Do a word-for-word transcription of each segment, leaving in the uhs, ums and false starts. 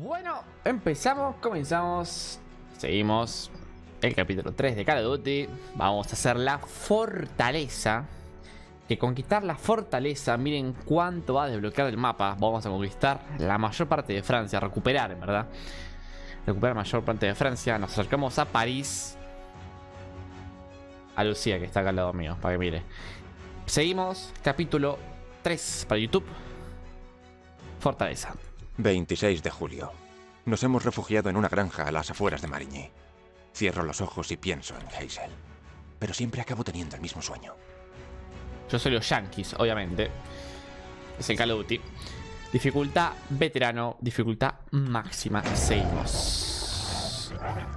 Bueno, empezamos, comenzamos, seguimos el capítulo tres de Call of Duty. Vamos a hacer la fortaleza. Que conquistar la fortaleza, miren cuánto va a desbloquear el mapa. Vamos a conquistar la mayor parte de Francia, recuperar en verdad. Recuperar la mayor parte de Francia. Nos acercamos a París. A Lucía, que está acá al lado mío, para que mire. Seguimos, capítulo tres para YouTube. Fortaleza. veintiséis de julio. Nos hemos refugiado en una granja a las afueras de Marigny. Cierro los ojos y pienso en Hazel. Pero siempre acabo teniendo el mismo sueño. Yo soy los Yankees, obviamente. Es el Call of Duty. Dificultad veterano, dificultad máxima. Seguimos.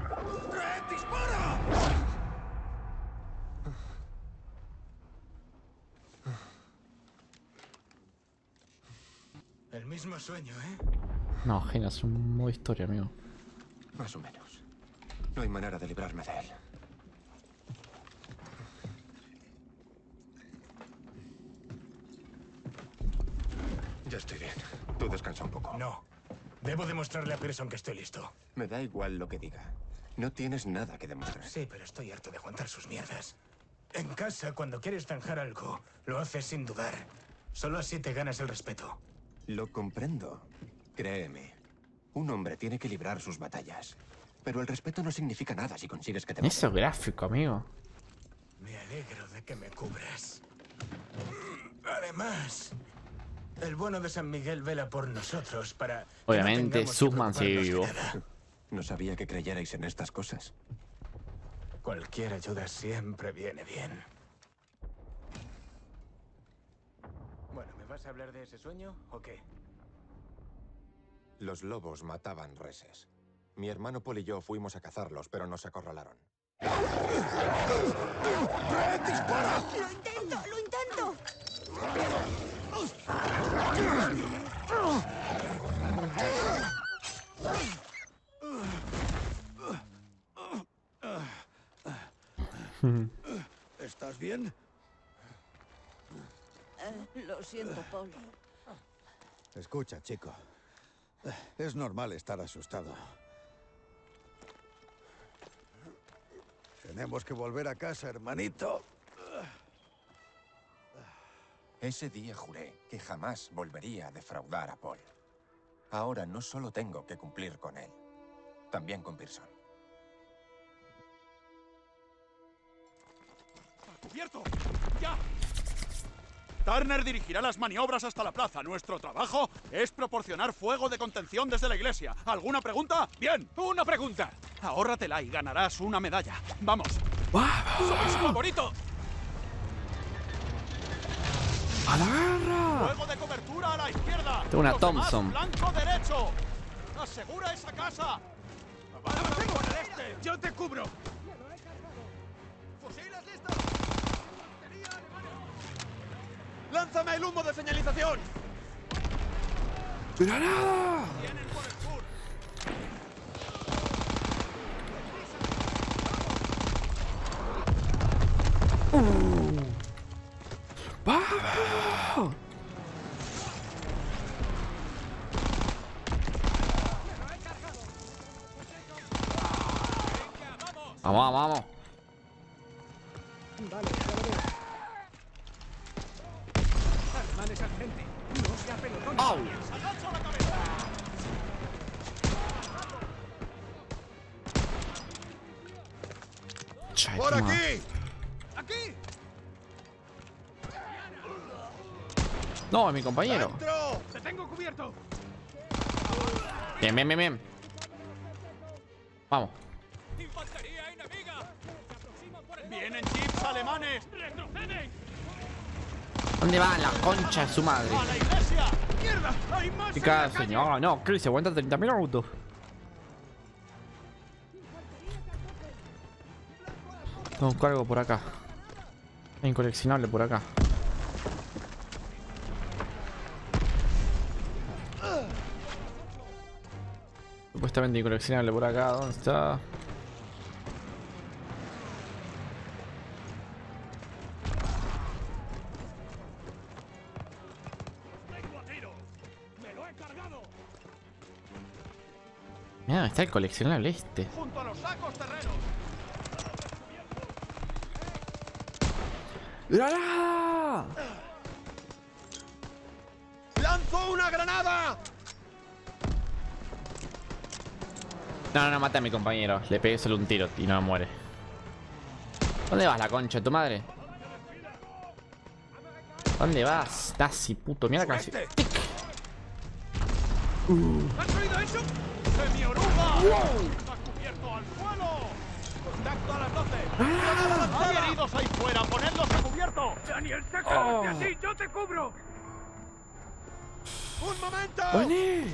El mismo sueño, ¿eh? No, genio, es un modo historia, amigo. Más o menos. No hay manera de librarme de él. Ya estoy bien. Tú descansa un poco. No. Debo demostrarle a Pearson que estoy listo. Me da igual lo que diga. No tienes nada que demostrar. Sí, pero estoy harto de aguantar sus mierdas. En casa, cuando quieres zanjar algo, lo haces sin dudar. Solo así te ganas el respeto. Lo comprendo. Créeme. Un hombre tiene que librar sus batallas. Pero el respeto no significa nada si consigues que te... Eso es gráfico, amigo. Me alegro de que me cubras. Además, el bueno de San Miguel vela por nosotros para... Obviamente, no Sussman sigue vivo. No sabía que creyerais en estas cosas. Cualquier ayuda siempre viene bien. Bueno, ¿me vas a hablar de ese sueño o qué? Los lobos mataban reses. Mi hermano Paul y yo fuimos a cazarlos, pero nos acorralaron. ¡Dispara! ¡Lo intento! ¡Lo intento! ¿Estás bien? Eh, lo siento, Paul. Escucha, chico. Es normal estar asustado. Tenemos que volver a casa, hermanito. Ese día juré que jamás volvería a defraudar a Paul. Ahora no solo tengo que cumplir con él, también con Pearson. ¡Cubierto! ¡Ya! Turner dirigirá las maniobras hasta la plaza. Nuestro trabajo es proporcionar fuego de contención desde la iglesia. ¿Alguna pregunta? ¡Bien! ¡Una pregunta! Ahórratela y ganarás una medalla. ¡Vamos! ¡Soy su favorito! ¡A la guerra! ¡Fuego de cobertura a la izquierda! Tengo una Los demás, Thompson. ¡Blanco derecho! ¡Asegura esa casa! ¡Avancen con el este! ¡Yo te cubro! ¡Fusiles listos! ¡Lánzame el humo de señalización! ¡Granada! ¡Vienen por el sur! ¡Vamos! Vamos, vamos, vamos. ¡Au! ¡Agacho la cabeza! Chay, ¡Por toma. aquí! ¡Aquí! No, es mi compañero. ¡Dentro! ¡Te tengo cubierto! Bien, bien, bien, bien. Vamos. ¡Infantería enemiga! ¡Vienen jeeps alemanes! ¡Retroceden! ¿Dónde va la concha de su madre? ¡A la iglesia! ¡Mierda! ¡Hay más! ¿Qué en la cada calle! señor? No, Chris, se aguanta treinta minutos. Tengo un cargo por acá. Hay un coleccionable por acá. Supuestamente hay un coleccionable por acá. ¿Dónde está? Mira, está el coleccionable este. Junto a los sacos terrenos. ¡Granada! ¡Lanzo una granada! No, no, no, mata a mi compañero. Le pegué solo un tiro y no muere. ¿Dónde vas, la concha de tu madre? ¿Dónde vas? Nazi, puto. Mira casi. ¿Has oído eso? ¡Semioruga! ¡Está cubierto al suelo! ¡Contacto a las doce! ¡Hay heridos ahí fuera! ¡Ponedlos a cubierto! ¡Daniel, sácalo de así! ¡Yo te cubro! ¡Un momento! ¡Vení!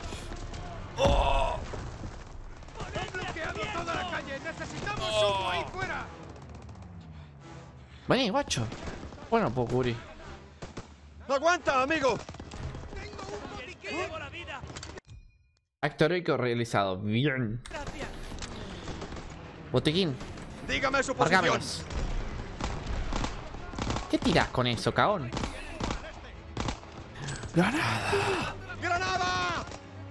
¡Han bloqueado toda la calle! ¡Necesitamos humo ahí fuera! Vení, guacho. Bueno, puedo cubrir. ¡Aguanta, amigo! Acto heroico realizado. Bien. Botequín. Dígame su posición. Marcámelos. ¿Qué tirás con eso, cagón? ¡Granada! ¡Granada!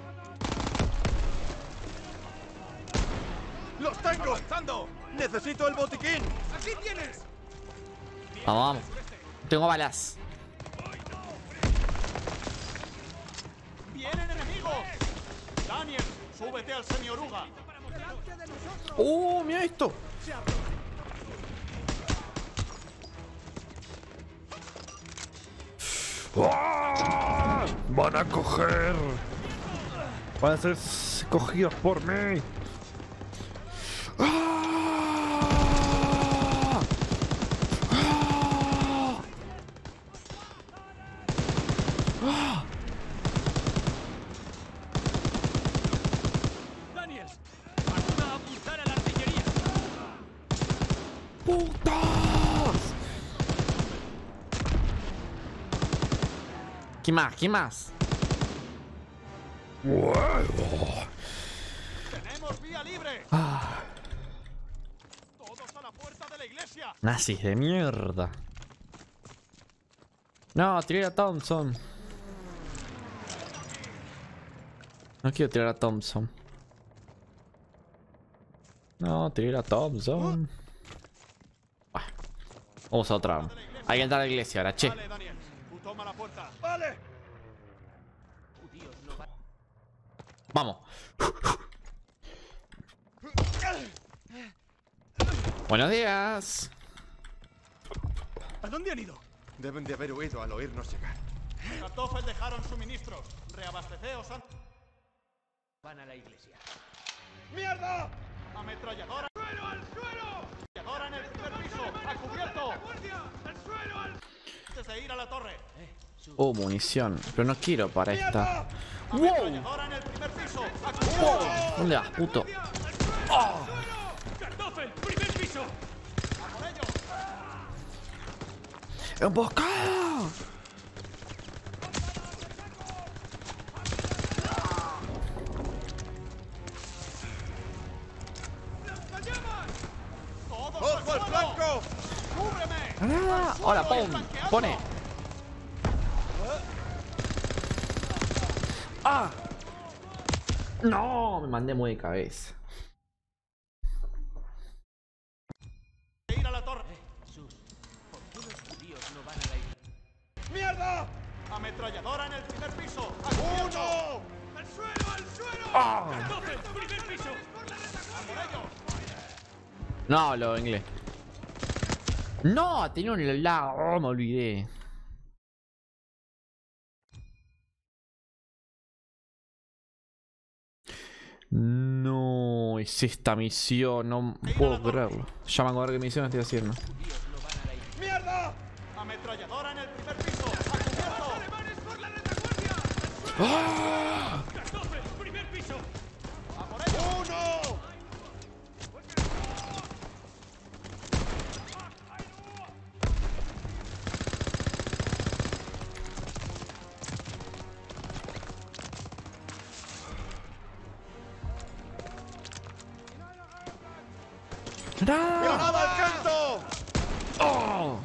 ¡Los tengo! ¡Avanzando! ¡Necesito el botiquín! ¡Aquí tienes! Vamos, vamos. Tengo balas. ¡Vienen enemigos! ¡Daniel, súbete al semioruga! ¡Oh, mira esto! ¡Ah! ¡Van a coger! Van a ser cogidos por mí. ¡Ah! ¡Ah! ¡Ah! ¡Daniel! ¡Ayuda a apuntar a la artillería! ¡Putas! ¿Qué más? ¿Qué más? ¡Tenemos vía libre! Ah, ¡Todos a la puerta de la iglesia! nazis de mierda. No, tiré a Thompson. No quiero tirar a Thompson. No, tiré a Thompson. Bah, vamos a otra. Hay que entrar a la iglesia ahora, che. Vale, Daniel. Tú toma la puerta. ¡Vale! Vamos. Buenos días. ¿A dónde han ido? Deben de haber huido al oírnos llegar. Kartoffel dejaron suministros. Reabasteceos antes. Van a la iglesia. ¡Mierda! ¡Ametralladora! ¡Al suelo, al suelo! ¡Ametralladora en el primer piso! ¡A cubierto! ¡Al suelo, al... Antes de ir a la torre. Oh, munición. Pero no quiero para esta. ¡Ametralladora en el primer piso! ¡A cubierto! ¿Dónde vas, puto? ¡Kartoffel! ¡Primer piso! ¡A por ello! ¡Emboscada! ¡Todos ¡Ojo al al suelo! flanco! ¡Cúbreme! ¡Granada! ¡Hola, pon! ¡Pone! ¡Ah! No, me mandé muy de cabeza. Ir a la torre. Sus. ¿Por qué los judíos no van a la iglesia? ¡Mierda! Ametralladora en el primer piso. ¡A cubierto! ¡Al suelo, al suelo! ¡Ah! ¡Kartoffel! ¡Primer piso! ¡A por ellos! No hablo inglés. No, tenía un lado. Oh, me olvidé. No, es esta misión. No puedo creerlo. Ya me acuerdo qué misión estoy haciendo. ¡Mierda! Ametralladora en el primer piso. ¡A cubierto! ¡Alemanes por la retaguardia! ¡Ah! ¡Kartoffel! ¡Primer piso! ¡A por ello! ¡Uno! ¡Granada! ¡Granada al canto! ¡Oh!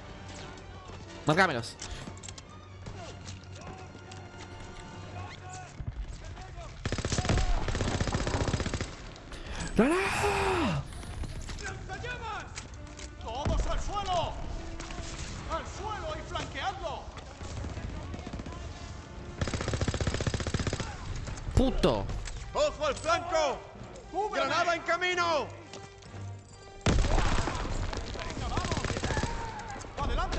Marcámelos. ¡No, no! ¡Lanzallamas! ¡Todos al suelo! ¡Al suelo y flanqueadlo! ¡Puto! ¡Ojo al flanco! ¡Cúbreme! ¡Granada en camino! ¡Venga, vamos! ¡Adelante!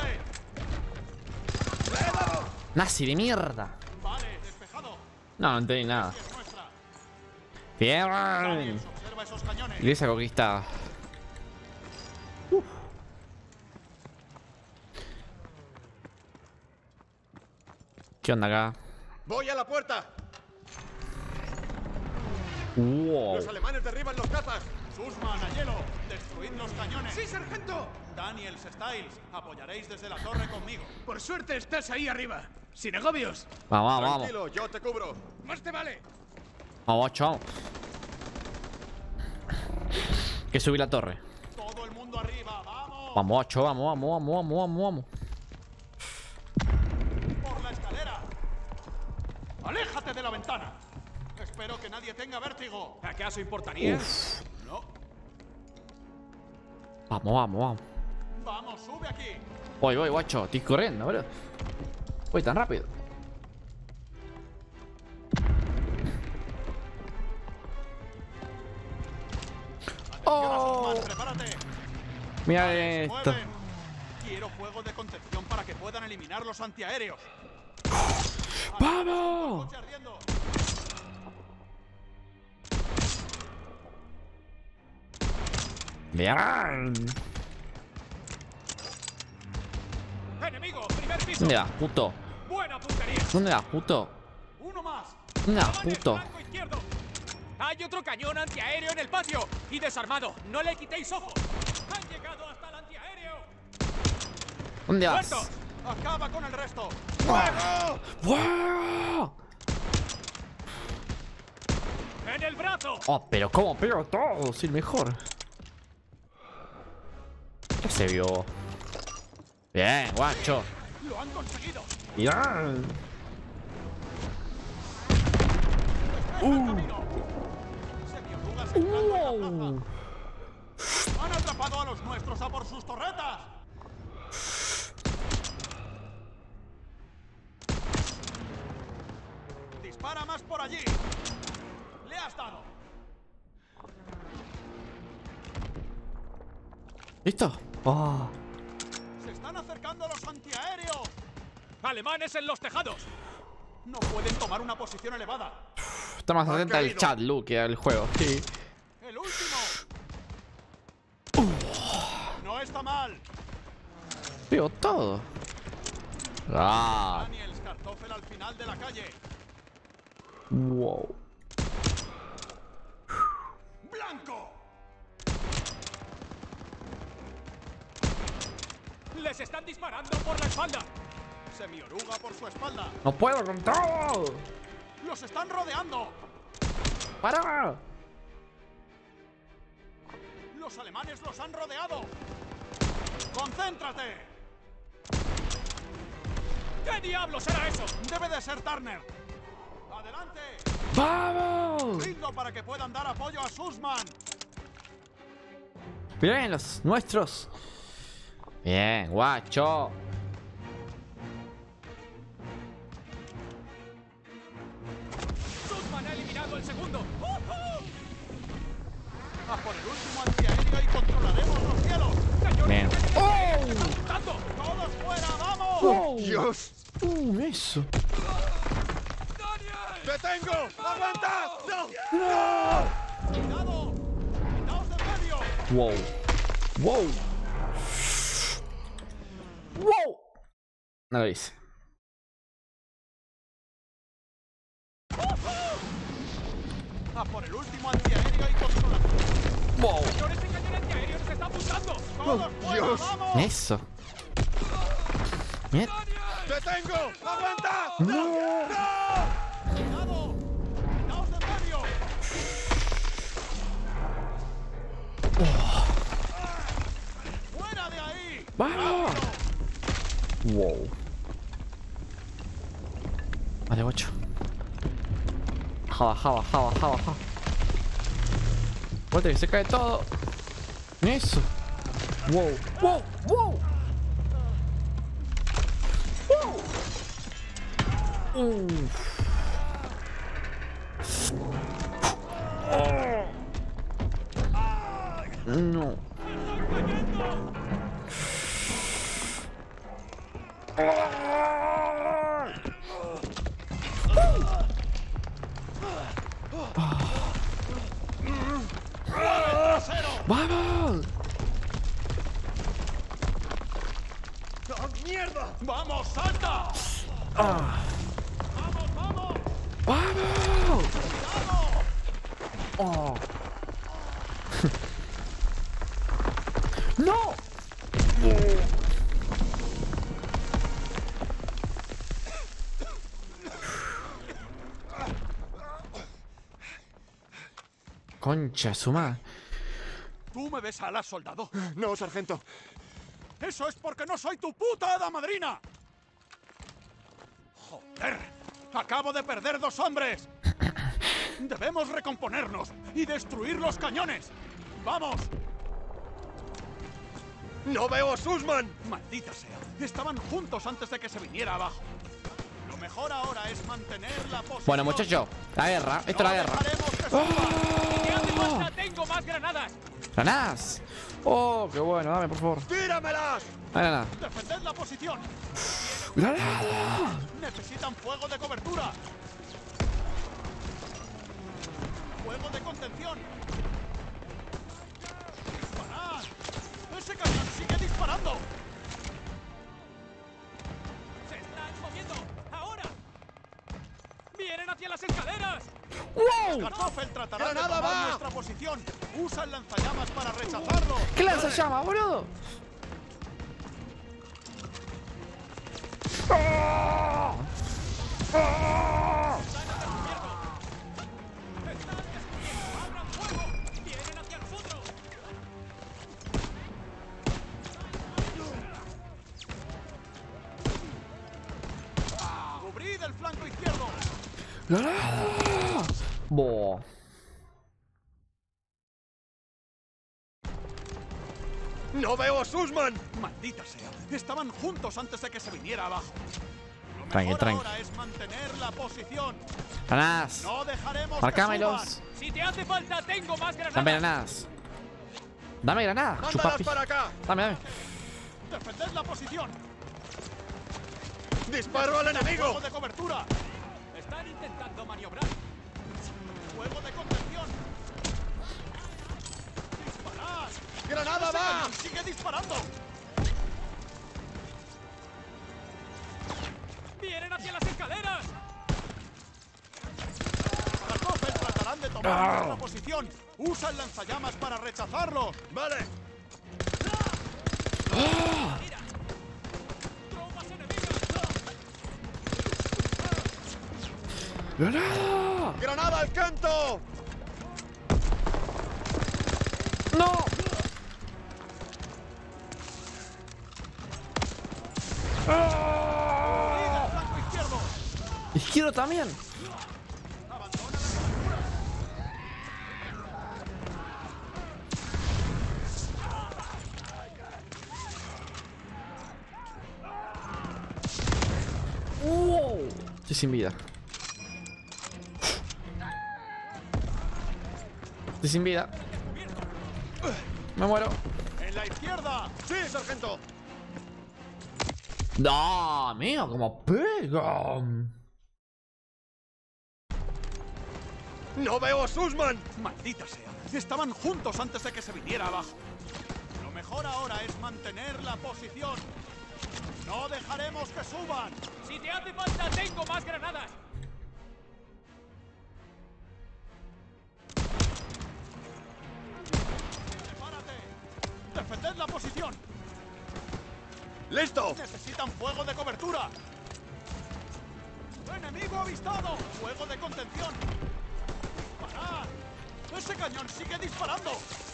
¡Nazi de mierda! Vale, despejado. No, no entendí nada. Es nuestra. Bien. Daniels, observa esos cañones. Iglesia conquistada. Uf. ¿Qué onda acá? ¡Voy a la puerta! Wow. ¡Los alemanes derriban los cazas! Susman, a hielo. Destruid los cañones. ¡Sí, sargento! Daniels, Styles, apoyaréis desde la torre conmigo. Por suerte estás ahí arriba. Sin agobios. Vamos, vamos, vamos. Tranquilo, yo te cubro. Más te vale. Vamos, chao. Que subí la torre. Todo el mundo arriba, vamos. Vamos, ocho, vamos, vamos, vamos, vamos, vamos, vamos. Por la escalera. Aléjate de la ventana. Espero que nadie tenga vértigo. ¿Acaso importaría? Uf. No. Vamos, vamos, vamos. Vamos, sube aquí. Voy, voy, guacho. Estoy corriendo, bro. Voy tan rápido. Oh. Prepárate. Mira Se esto. mueven. Quiero fuego de contención para que puedan eliminar los antiaéreos. ¡Vamos! Coche ardiendo. Bien. ¡Enemigo! ¡Primer piso! ¿Dónde vas, puto? ¡Buena puntería! ¿Dónde vas, puto? Uno más. ¿Dónde vas, ¡Alemanes, puto? flanco izquierdo! ¡Hay otro cañón antiaéreo en el patio! ¡Y desarmado! ¡No le quitéis ojo! ¡Han llegado hasta el antiaéreo! ¿Dónde vas? ¡Muerto! Acaba con el resto. ¡Wow! ¡En el brazo! Oh, pero cómo pego todo, sí, el mejor. ¿Qué se vio? Bien, guacho. Lo han conseguido. Bien. Uh. Semiorugas entrando en la Wow. plaza. Han atrapado a los nuestros a por sus torretas. Dispara más por allí. Le has dado. ¿Listo? Oh. Se están acercando los antiaéreos. ¡Alemanes en los tejados! No pueden tomar una posición elevada. Está más Han atenta al caído. chat, Luke, que al juego. Sí. El último. No está mal. Veo todo. Ah. Daniels, Kartoffel al final de la calle. Wow. ¡Blanco! ¡Les están disparando por la espalda! Semioruga por su espalda. No puedo con todo. ¡Los están rodeando! ¡Para! ¡Los alemanes los han rodeado! ¡Concéntrate! ¿Qué diablos era eso? Debe de ser Turner. ¡Adelante! ¡Vamos! Brindo para que puedan dar apoyo a Sussman. Bien, los nuestros. Bien, guacho. ¡Sussman ha eliminado el segundo! ¡Uh-huh! A por el último antiaéreo y controlaremos los cielos. ¡Cañón! Bien. ¡Oh! ¡Están apuntando! ¡Todos fuera, vamos! ¡Oh! ¡Dios! ¡Uh, eso! ¡Te tengo! ¡Aguanta! ¡No! ¡Cuidado! ¡Quitaos del medio! ¡Wow! ¡Wow! ¡Wow! No lo hice. A por el último antiaéreo y controlaremos. ¡Wow! ¡Cañón, ese cañón antiaéreo nos está apuntando! ¡Todos fuera, Dios. vamos! Eso. Bien. ¡Te tengo! ¡Aguanta! ¡No! ¡Cuidado! ¡Quitaos del medio! ¡Fuera de ahí! ¡Vamos! ¡Wow! Vale, guacho. Baja, baja, baja, baja, baja. Fuerte que se cae todo. Eso. Wow, wow, wow. Wow. Uf. Oh. No. ¡Vamos! ¡Mierda! ¡Vamos, salta! Ah. ¡Vamos, vamos! ¡Vamos! Oh. ¡No! Concha suma. ¿Tú me ves alas, soldado? No, sargento. ¡Eso es porque no soy tu puta hada madrina! ¡Joder! ¡Acabo de perder dos hombres! ¡Debemos recomponernos y destruir los cañones! ¡Vamos! ¡No veo a Sussman! ¡Maldita sea! Estaban juntos antes de que se viniera abajo. Lo mejor ahora es mantener la posición. Bueno, muchacho, la guerra. Esto es la guerra. ¿Qué hace falta? ¡Tengo más granadas! ¡Granadas! Oh, qué bueno. Dame, por favor. ¡Tíramelas! Dame nada. ¡Defended la posición! ¡Granada! ¡Necesitan fuego de cobertura! ¡Fuego de contención! ¡Disparad! ¡Ese cañón sigue disparando! ¡Se están moviendo! ¡Ahora! ¡Vienen hacia las escaleras! ¡Wow! Kartoffel tratará de ¡Granada tomar va! nuestra posición. Usa el lanzallamas para rechazarlo. ¿Qué lanza llama, boludo? ¡Ah! ¡Ah! ¡Abran fuego! ¡Vienen hacia nosotros! Cubrid el flanco izquierdo. ¡Granada! Boh. ¡No veo a Sussman! Maldita sea. Estaban juntos antes de que se viniera abajo. Lo Tranqui, mejor tranqui. ahora es mantener la posición. Granadas. No dejaremos que Marcámelos. suban. Si te hace falta, tengo más granadas. Dame granadas. Dame granadas, ¡Mándalas chupapi. para acá! Dame, dame. Defended la posición. ¡Disparo al enemigo! Fuego de cobertura. Están intentando maniobrar. Fuego de contención. Disparad. ¡Granada ¡Ese va! cañón sigue disparando! ¡Vienen hacia las escaleras! Kartoffel tratarán de tomar nuestra posición. Usa el lanzallamas para rechazarlo. ¡Vale! ¡Tropas enemigas! ¡Granada! ¡Granada al canto! ¡No! Cubrid el flanco izquierdo. Izquierdo también. Abandona la cobertura. ¡Wow! Estoy sin vida. Estoy sin vida. Me muero. En la izquierda. ¡Sí, sargento! No, amigo, como pega. ¡No veo a Sussman! Maldita sea. Estaban juntos antes de que se viniera abajo. Lo mejor ahora es mantener la posición. No dejaremos que suban. Si te hace falta, tengo más granadas. Prepárate. Defended la posición. ¡Listo! Necesitan fuego de cobertura. ¡Enemigo avistado! ¡Fuego de contención! ¡Disparad! ¡Ese cañón sigue disparando!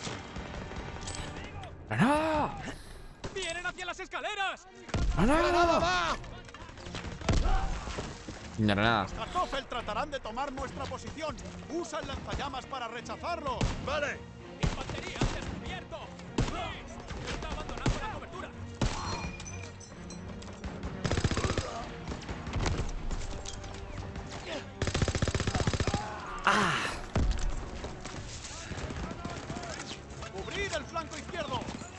¡Granada! ¡Vienen hacia las escaleras! ¡Granada! va! Granada. Kartoffel tratarán de tomar nuestra posición. Usa el lanzallamas para rechazarlo. ¡Vale! ¡Infantería al descubierto! ¡Freeze! ¡Está abandonando la cobertura! ¡Ah! ¡Cubrid el flanco izquierdo!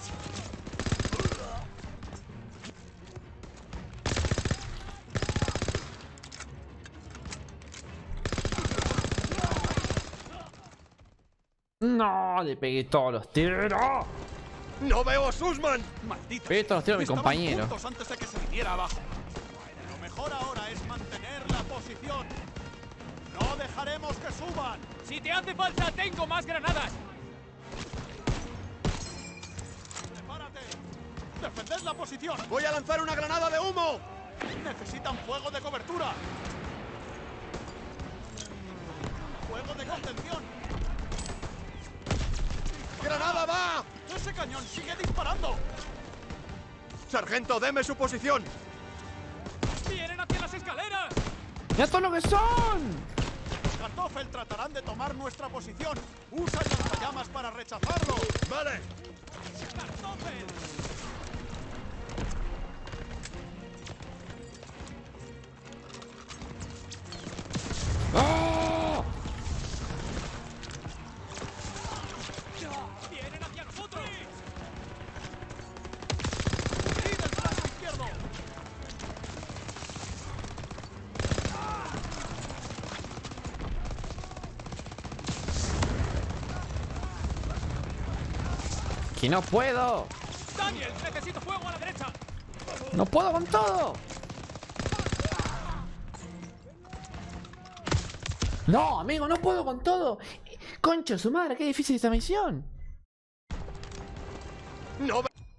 No, le pegué todos los tiros. ¡No veo a Sussman! ¡Maldita! Pegué todos los tiros a mi Estaban compañero. juntos antes de que se viniera abajo. Lo mejor ahora es mantener la posición. No dejaremos que suban. ¡Si te hace falta, tengo más granadas! ¡Prepárate! ¡Defended la posición! ¡Voy a lanzar una granada de humo! ¡Necesitan fuego de cobertura! ¡Fuego de contención! ¡Granada va! ¡Ese cañón sigue disparando! ¡Sargento, deme su posición! ¡Vienen hacia las escaleras! ¡Mira todo lo que son! Los Kartoffel tratarán de tomar nuestra posición. ¡Usa el lanzallamas para rechazarlo! ¡Vale! ¡Kartoffel! ¡Oh! ¡Vienen hacia nosotros! ¡Cubrid el flanco izquierdo! ¡Que no puedo! ¡Daniel, necesito fuego a la derecha! ¡No puedo con todo! ¡No, amigo! ¡No puedo con todo! ¡Concha su madre! ¡Qué difícil esta misión! ¡No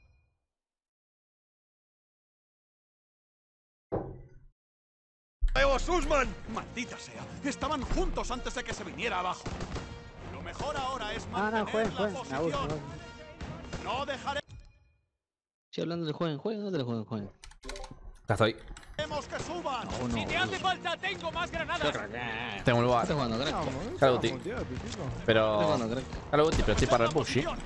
veo a Sussman! ¡Maldita sea! Estaban juntos antes de que se viniera abajo. Lo mejor ahora es Ah, mantener no, jueguen, la jueguen. Me aburro, posición. me aburro. No dejaremos Estoy hablando del jueguen, jueguen, no te lo jueguen, jueguen. Ya estoy. que suban. Oh, ¡Si te hace falta, tengo más granadas! Tengo un ¿Qué lugar. estás jugando, crack? Call of Duty. ¿Qué estás Pero... jugando, crack? Call of Duty, pero estoy para el push, ¿sí?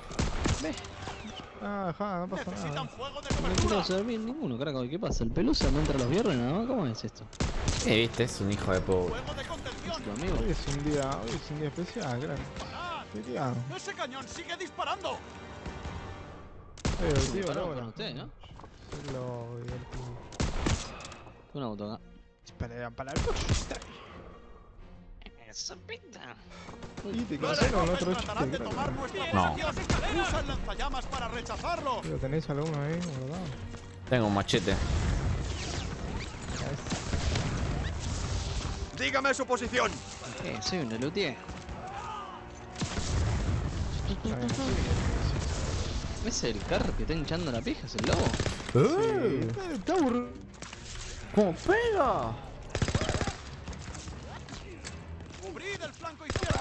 Ah, ja, no pasa Necesitan nada. fuego de No quiero cobertura. servir ninguno, carajo. ¿Qué pasa? ¿El pelusa no entra los viernes nada más? ¿Cómo es esto? Sí, viste, es un hijo de puta. Fuego de contención. Tu amigo. Hoy es un día, hoy es un día especial, crack. Parad. Estoy liado. Ese cañón sigue disparando. Es divertido, Parado pero con bueno. usted, ¿no? Es lo divertido. Un auto acá. Para, para el push. Esa pinta. Y te Vale, quedaste con Los otro tratarán de chiste, tomar crack. nuestra No. posición. Usa el lanzallamas para rechazarlo. ¿Lo tenéis alguno ahí guardado? Tengo un machete. ¡Dígame su posición! ¿Qué? Soy un lutier. ¿Es el carro que está hinchando la pija? ¿Es el lobo? ¡Eh! ¡Está aburrido! ¿Cómo pega? Cubrid el flanco izquierdo.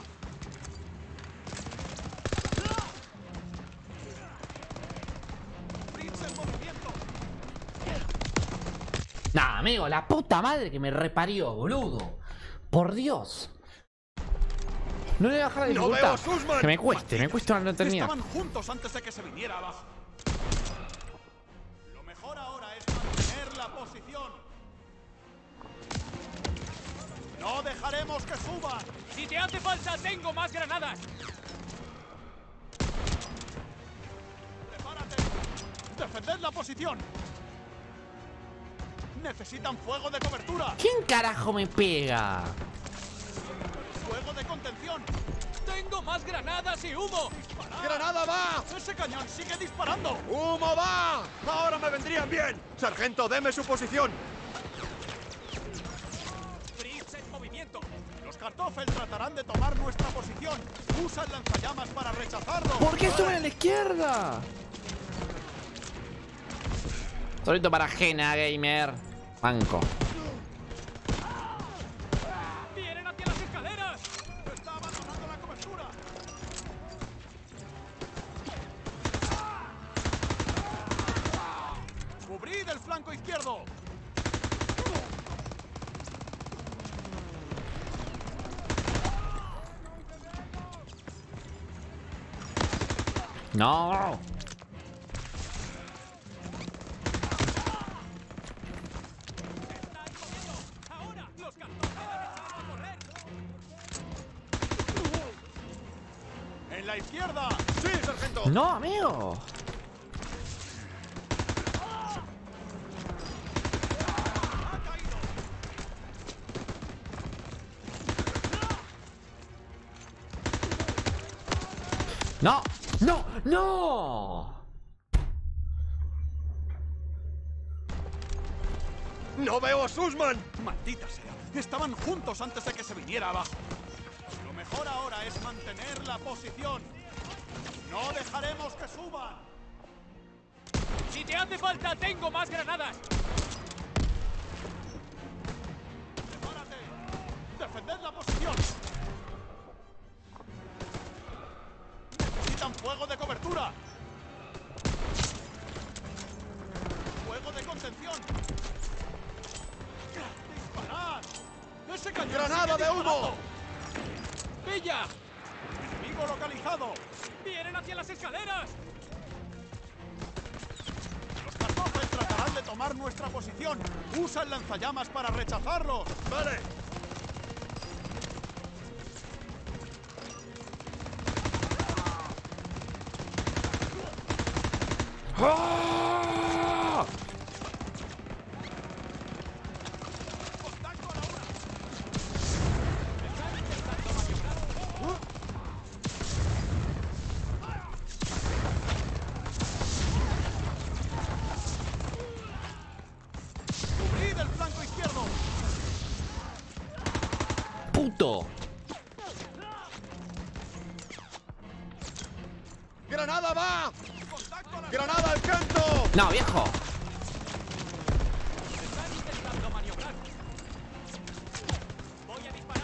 Fritz en movimiento. Nah, amigo, la puta madre que me reparió, boludo. Por Dios. No le voy a bajar la ¡No veo dificultad. a Sussman! Que me cueste, me cueste una eternidad. Estaban juntos antes de que se viniera abajo. Lo mejor ahora es mantener la posición. No dejaremos que suban. ¡Si te hace falta, tengo más granadas! Prepárate. Defended la posición. Necesitan fuego de cobertura. ¿Quién carajo me pega? Fuego de contención. ¡Tengo más granadas y humo! ¡Granada va! Ese cañón sigue disparando. ¡Humo va! ¡Ahora me vendrían bien! ¡Sargento, deme su posición! ¡Fritz en movimiento! Los Kartoffel tratarán de tomar nuestra posición. Usa el lanzallamas para rechazarlo. ¿Por qué suben a la izquierda? Solito para Jena, gamer. Banco. ¡Vienen hacia las escaleras! Está abandonando la cobertura. Cubrid el flanco izquierdo. No. Ahora, los cartones deben echar a correr. ¡En la izquierda! ¡Sí, sargento! No, amigo. No, no, no. ¡No veo a Sussman! ¡Maldita sea! Estaban juntos antes de que se viniera abajo. Lo mejor ahora es mantener la posición. ¡No dejaremos que suban! Si te hace falta, tengo más granadas. ¡Prepárate! ¡Defended la posición! ¡Necesitan fuego de cobertura! ¡Fuego de contención! ¡Disparad! ¡Ese cañón ¡Granada sigue de humo! disparando! ¡Pilla! ¡Enemigo localizado! ¡Vienen hacia las escaleras! Los cartofes tratarán de tomar nuestra posición. ¡Usa el lanzallamas para rechazarlos! ¡Vale! ¡Ah! ¡Contacto a la una! ¡Cubrid el flanco izquierdo! Puto. ¡Granada va! ¡Contacto a la ¡Granada al canto! No, viejo. Están intentando maniobrar. Voy a disparar.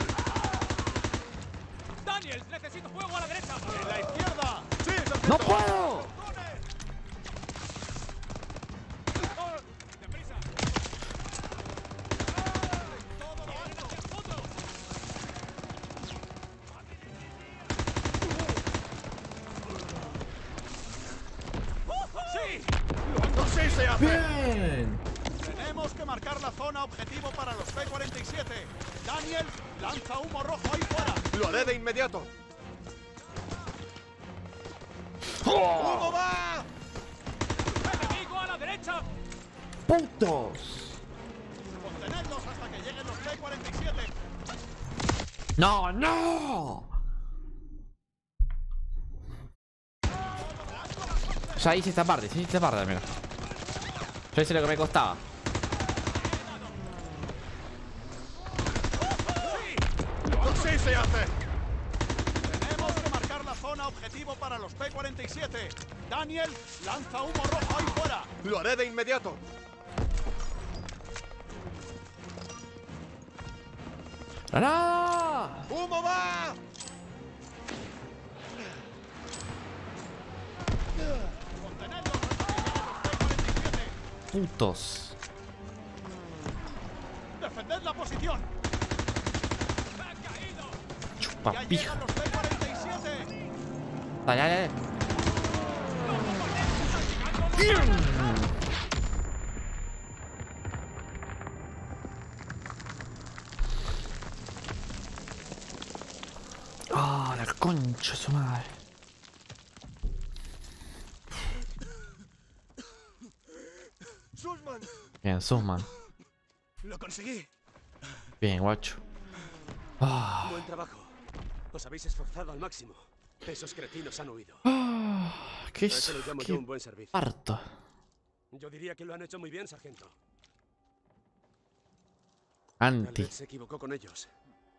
Daniels, necesito fuego a la derecha. ¡En la izquierda! ¡Sí, sargento! No puedo. Oh, ¡deprisa! ¡Todo lo alto! ¡Otro! ¡Sí! ¡Así se hace! Bien. Tenemos que marcar la zona objetivo para los P cuarenta y siete. Daniel, lanza humo rojo ahí fuera. ¡Lo haré de inmediato! ¡Humo va! ¡Enemigo a la derecha! Putos. Contenedlos hasta que lleguen los P cuarenta y siete. No, no. Ya hice esta parte, sí, esta parte, amigo. Yo hice lo que me costaba. ¡Así se hace! Tenemos que marcar la zona objetivo para los P cuarenta y siete. Daniel, lanza humo rojo ahí fuera. ¡Lo haré de inmediato! ¡Granada! ¡Humo va! Contenedlos hasta que lleguen los P cuarenta y siete. Putos. ¡Defended la posición! Chupa ¡Ya pija. llegan los P cuarenta y siete! Dale, dale, dale. Ah, la concha de su madre. ¡Sussman! Bien, Sussman. ¡Lo conseguí! Bien, guacho. Ah, Buen trabajo. Os habéis esforzado al máximo. Esos cretinos han huido. ah, ¿qué A eso es? lo llamo ¿Qué yo un buen servicio. parto? Yo diría que lo han hecho muy bien, sargento. Anti. Tal vez se equivocó con ellos.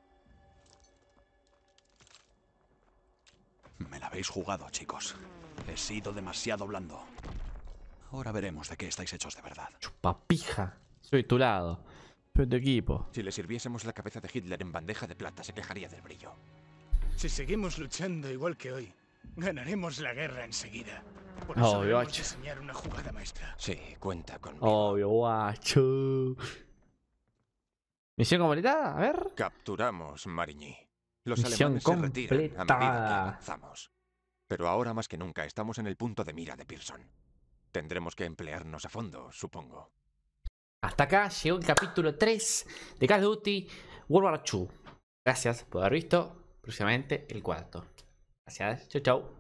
Me la habéis jugado, chicos. He sido demasiado blando. Ahora veremos de qué estáis hechos de verdad. Chupa pija. Soy tu lado. Soy tu equipo. Si le sirviésemos la cabeza de Hitler en bandeja de plata, se quejaría del brillo. Si seguimos luchando igual que hoy, ganaremos la guerra enseguida. Por eso Obvio, debemos guacho. diseñar una jugada maestra. Sí, cuenta conmigo. Obvio, guacho. Misión completada, a ver. Capturamos Marigny. Los Misión alemanes se retiran a medida que completada. avanzamos. Pero ahora más que nunca estamos en el punto de mira de Pearson. Tendremos que emplearnos a fondo, supongo. Hasta acá llegó el capítulo tres de Call of Duty World War dos. Gracias por haber visto. Próximamente el cuarto. Gracias. Chau, chau.